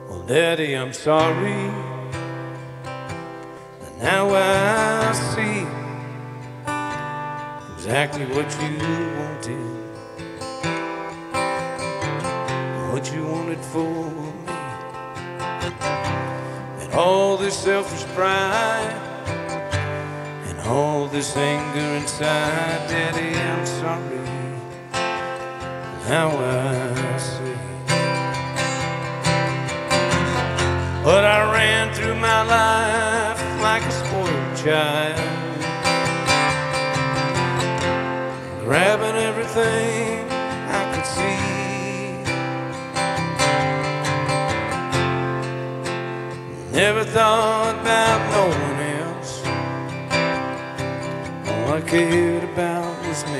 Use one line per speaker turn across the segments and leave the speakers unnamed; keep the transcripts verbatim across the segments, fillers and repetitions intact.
Well, Daddy, I'm sorry, and now I see exactly what you wanted, what you wanted for me, and all this selfish pride and all this anger inside. Daddy, I'm sorry, now I see. But I ran through my life like a spoiled child, grabbing everything I could see. Never thought about no one else. All I cared about was me.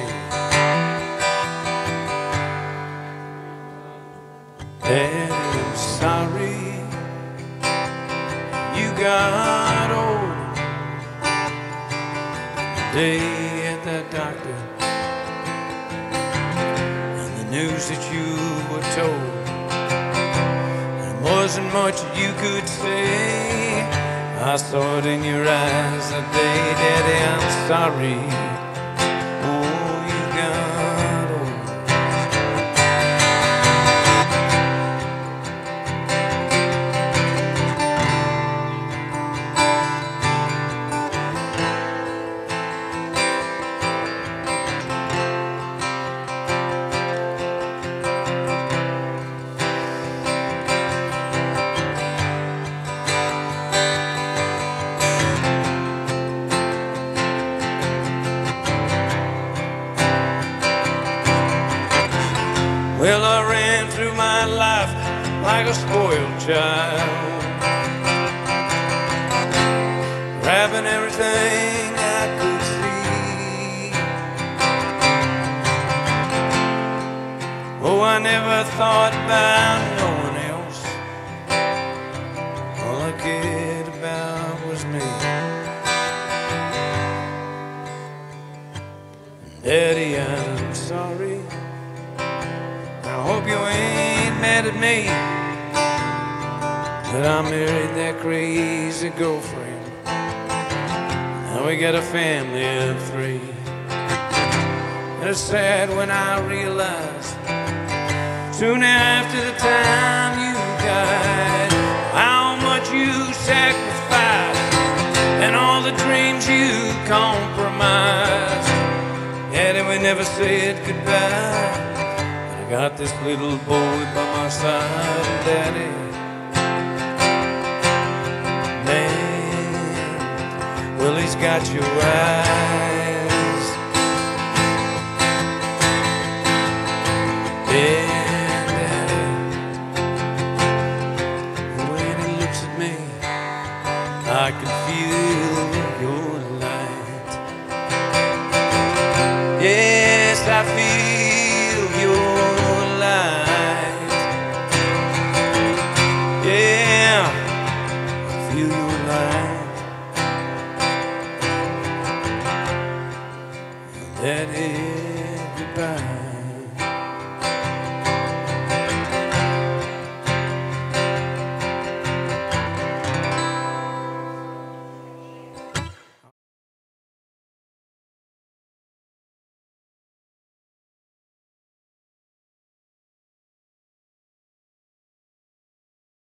Daddy, I'm sorry you got old the day at that doctor, and the news that you were told. There wasn't much you could say. I saw it in your eyes that day. Daddy, I'm sorry. Oh, you got old. Well, I ran through my life like a spoiled child, grabbing everything I could see. Oh, I never thought about no one else. All I cared about was me. Daddy, I'm sorry. I hope you ain't mad at me that I married that crazy girlfriend. Now we got a family of three. And it's sad when I realize soon after the time you died how much you sacrificed and all the dreams you compromised. Daddy, we never said goodbye. I got this little boy by my side, Daddy. Man, well, he's got your eyes. Yeah, Daddy. When he looks at me, I can